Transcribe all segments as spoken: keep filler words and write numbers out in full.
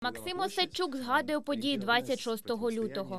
Максим Осадчук згадує події двадцять шостого лютого.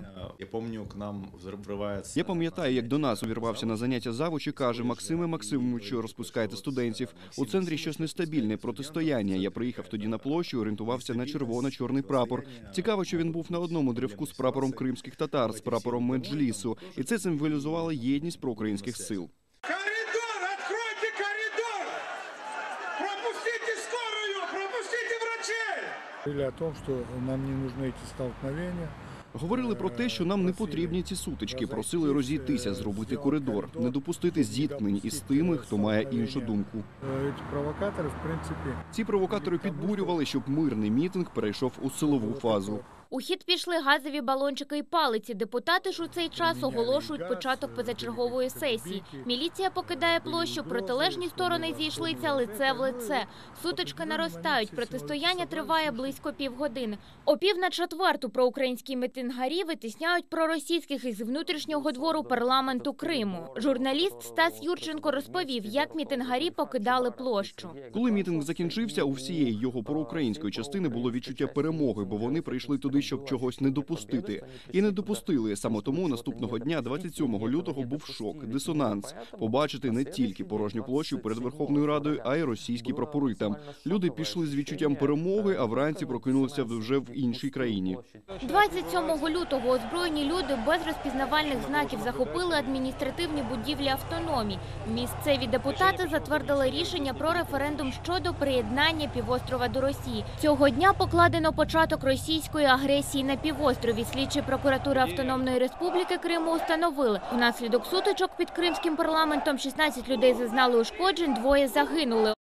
Я пам'ятаю, як до нас увірвався на заняття завуч і каже: «Максиме Максимовичу, розпускайте студентів. У центрі щось нестабільне, протистояння». Я приїхав тоді на площу, орієнтувався на червоно-чорний прапор. Цікаво, що він був на одному древку з прапором кримських татар, з прапором Меджлісу. І це символізувало єдність проукраїнських сил. Коридор! Откройте коридор! Пропустите скорую! Пропустите врачей! Говорили о том, что нам не нужны эти столкновения. Говорили про те, що нам не потрібні ці сутички, просили розійтися, зробити коридор, не допустити зіткнень із тими, хто має іншу думку. Эти провокаторы, в принципе... Ці провокатори підбурювали, щоб мирний мітинг перейшов у силову фазу. У хід пішли газові балончики і палиці. Депутати ж у цей час оголошують початок позачергової сесії. Міліція покидає площу, протилежні сторони зійшлися лице в лице. Сутички наростають, протистояння триває близько півгодини. О пів на четверту проукраїнські мітингарі витісняють проросійських із внутрішнього двору парламенту Криму. Журналіст Стас Юрченко розповів, як мітингарі покидали площу. Коли мітинг закінчився, у всієї його проукраїнської частини було відчуття перемоги, бо вони прийшли туди, щоб чогось не допустити. І не допустили. Саме тому наступного дня, двадцять сьомого лютого, був шок, дисонанс. Побачити не тільки порожню площу перед Верховною Радою, а й російські прапори там. Люди пішли з відчуттям перемоги, а вранці прокинулися вже в іншій країні. двадцять сьомого лютого озброєні люди без розпізнавальних знаків захопили адміністративні будівлі автономії. Місцеві депутати затвердили рішення про референдум щодо приєднання півострова до Росії. Цього дня покладено початок російської агресії на півострові. Слідчі прокуратури Автономної Республіки Криму установили, внаслідок сутичок під кримським парламентом шістнадцять людей зазнали ушкоджень, двоє загинули.